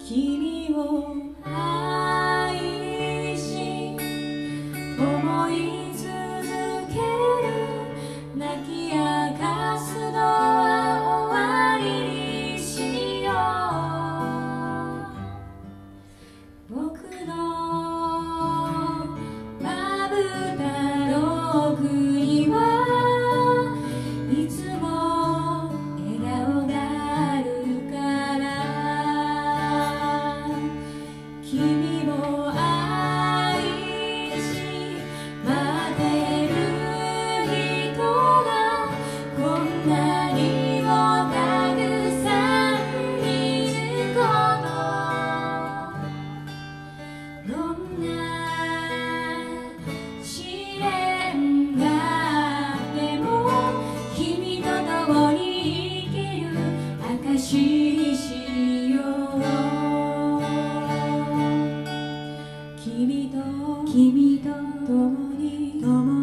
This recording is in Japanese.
君を愛し思い続ける泣き明かすのは終わりにしよう。僕のまぶたの奥にはいつも笑顔があるから君を愛し待ってる人がこんなにもたくさんいること、どんな試練があっても君と共に生きる証にしよう。君と共に